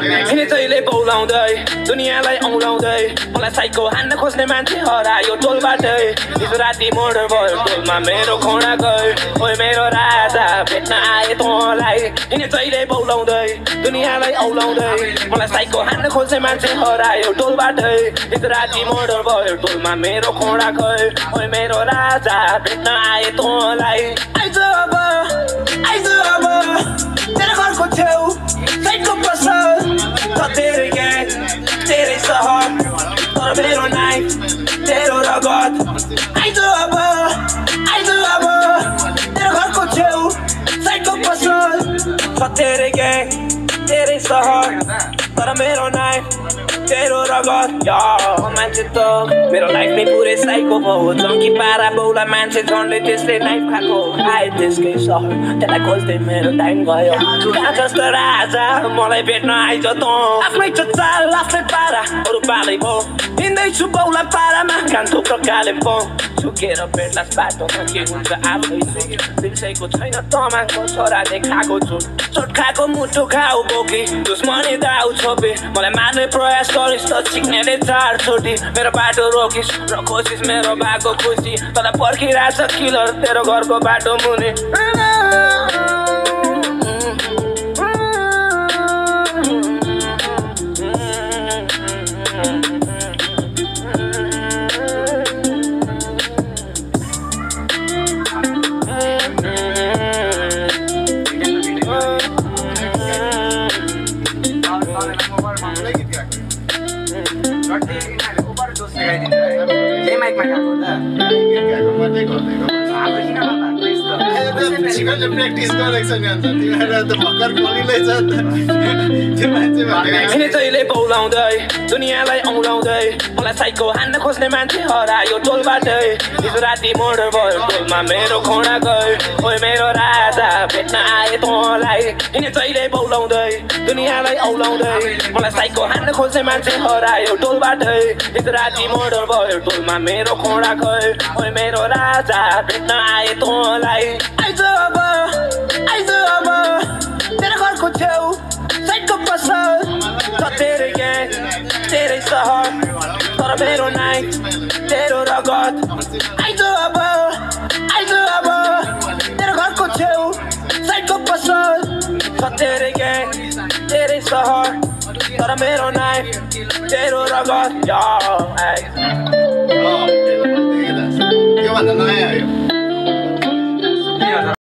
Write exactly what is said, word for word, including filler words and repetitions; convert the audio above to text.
Hine Jaile Bowlaudai दुनियालाई औलाउँदै मलाई psycho हान्न खोज्ने मान्छे हरायो टोलबाटै हिजो राति मर्डर भयो टोलमा मेरो खोडा गयो ओए मेरो राजा भेट्न आए तँलाई हिने Jaile Bowlaudai दुनियालाई औलाउँदै मलाई साइको हान्न खोज्ने मान्छे हरायो टोलबाटै हिजो राति मर्डर भयो टोलमा मेरो खोडा गयो ओए मेरो राजा भेट्न आए तँलाई आइज अब आइज अब तेरो घरको छेउ साइको पसल त तेरो ग्याङ तेरै सहर तर मेरो नाइफ तेरो रगत आइज अब आइज अब तेरो घरको छेउ साइको पसल त तेरै ग्याङ तेरै सहर तर मेरो नाइफ तेरो रगत या मान्छे त मेरो लाइफ नै पुरै साइको भयो जङ्की पारा बौला मान्छे झन्डै त्यसले नाइफ खाएको आए त्यसकै सहर त्यसलाई खोज्दै मेरो टाइम गयो कहाँ जस्तो राजा मलाई भेट्न आइज त आफ्नै चाल आफ्नै पारा अरू पालै भयो हिँड्दैछु बौला पारामा कान थोप्रो कालेम्पोङ सुकेर भेट्लास बाटोमा के हुन्छ आफै बिर्सेको छैन तमाको छोराले खाएको छु चोट खाएको मुटु खाऊ बोकी दुश्मनी दाउ छोपे मलाई मार्ने प्रयास गरिस् त सिक्नेले चार छोटी मेरो बाटो रोकिस् र खोजिस् मेरो बाको खुसी तँलाई पर्खिरहेछ किलर तेरो घरको बाटो मुनि प्र्याक्टिस गरेको छ नि अन्त तिमीहरू त भर्खर खोलिँदैछ त्यो मान्छे Hine Jaile Bowlaudai दुनियालाई औलाउँदै मलाई साइको हान्न खोज्ने मान्छे हरायो टोलबाटै हिजो राति मर्डर भयो टोलमा मेरो खोडा गयो ओए मेरो राजा भेट्न आए तँलाई Hine Jaile Bowlaudai दुनियालाई औलाउँदै मलाई साइको हान्न खोज्ने मान्छे हरायो टोलबाटै हिजो राति मर्डर भयो टोलमा मेरो खोडा गयो ओए मेरो राजा भेट्न आए तँलाई आइज अब आइज अब तेरो घरको छेउ साइको पसल त तेरै ग्याङ तेरै सहर तर मेरो नाइफ तेरो रगत आइज अब आइज अब तेरो घरको छेउ साइको पसल त तेरै ग्याङ तेरै सहर तर मेरो नाइफ तेरो रगत या योभन्दा नयाँ आयो